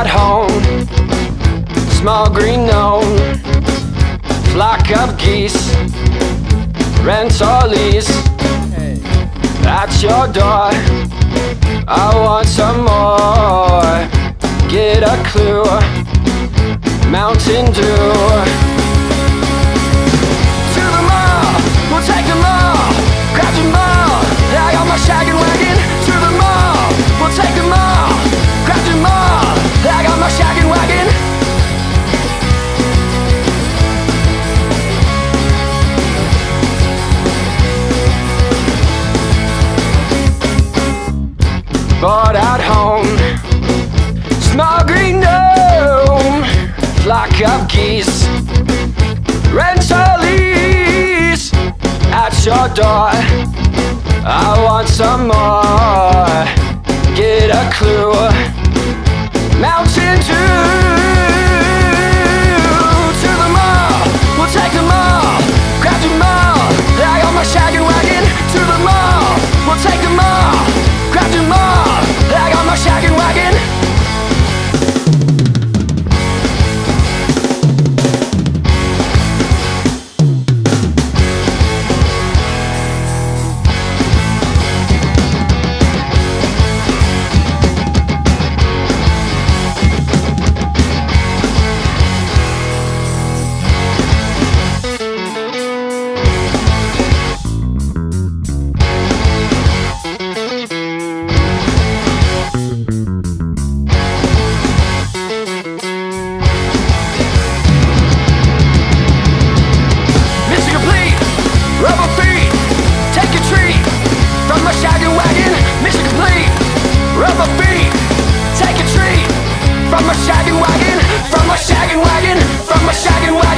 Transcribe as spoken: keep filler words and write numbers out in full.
home, small green gnome, flock of geese, rent or lease. At your door, I want some more. Get a clue, Mountain Dew. To the mall, we'll take them all, grab them all. I got my shaggin' wagon. To the mall, we'll take them all, grab them all. I got my shaggin' wagon. Bored at home, small green gnome, flock of geese, rent or lease. At your door, I want some more. Get a clue, Mountain Dew. To the mall, we'll take them all, grab them all. I got my shaggin' wagon. To the mall, we'll take them all, grab them all. I got my shaggin' wagon. Shaggin' wagon, mission complete. Rubber feet, take a treat. From my shaggin' wagon, from my shaggin' wagon, from my shaggin' wagon.